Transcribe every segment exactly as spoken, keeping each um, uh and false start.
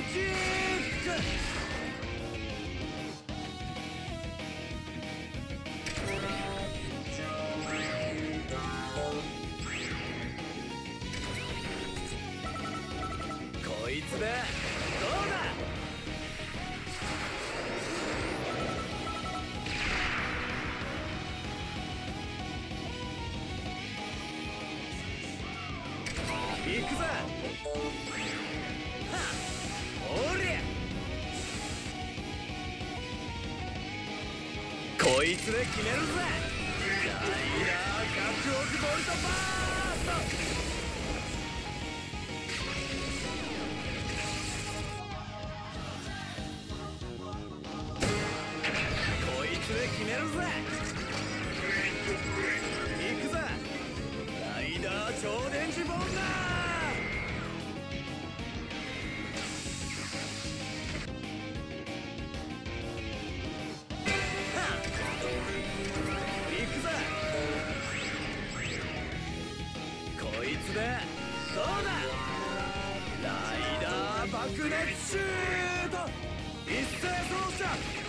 キック。こいつだ。どうだ。行くぞ。はっ、おりゃ。こいつで決めるぜ。ライダーひゃくおくボルトバースト。こいつで決めるぜ。行くぜ。ライダー超電磁ボンガー。こいつでどうだ。ライダー爆熱シュート。一斉走者。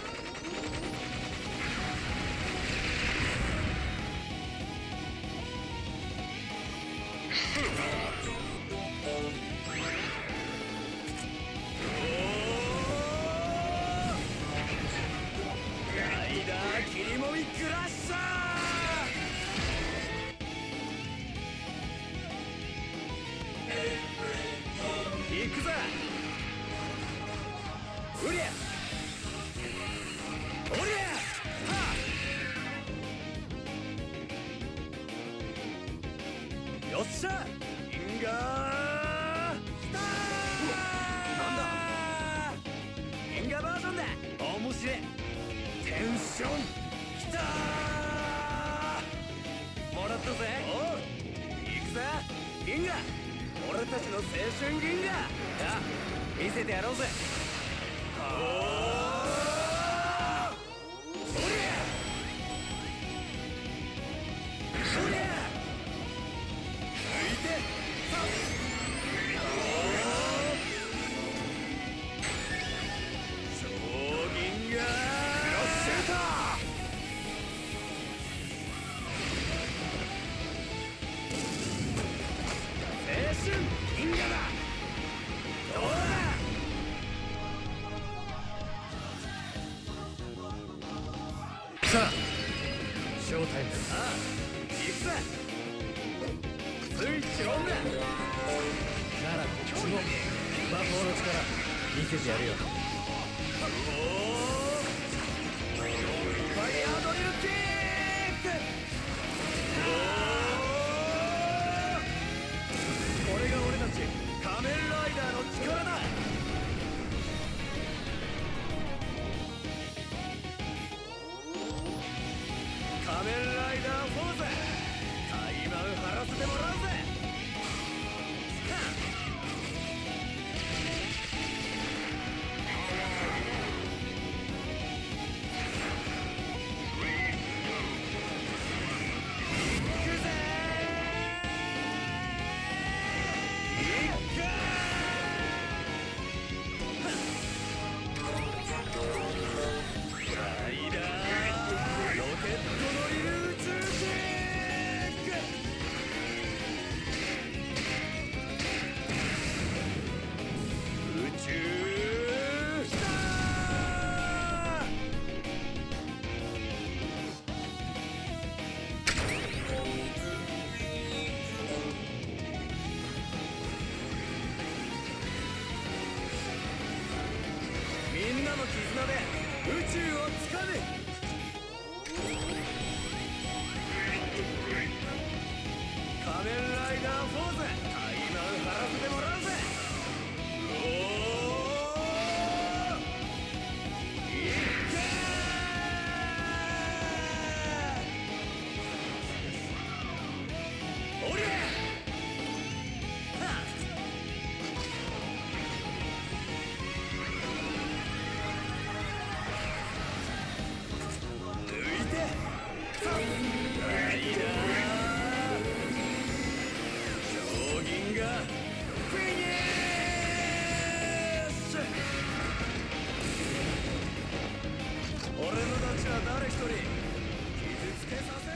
ライダー切りもみクラッシャー。行くぜ。うりゃ。おりゃ。はっ。よっしゃ。インガーきたー。なんだ。インガーバージョンだ。面白い。テンションきたー。もらったぜ。おう。行くぜ。インガー。俺たちの青春銀河。あ、見せてやろうぜ。おー、そりゃそりゃ。抜いてさっ。超銀河クラッシューター。青春銀河だ。どうだ。さあ、ショータイムだ。ああ、行くぜ。スイッチオンだ。ならこっちも魔法の力見せてやるよ。おお、ファイヤードリルキック。おお、これが俺たち仮面ライダーの力だ。仮面ライダーフォーゼ、タイマン張らせてもらうぜ。みんなの絆で宇宙をつかむ。仮面ライダーフォーゼ、タイマン張らせてもらうぜ。おお、いっけー。おりゃ。ライダー超銀河フィニトリー傷つけさせ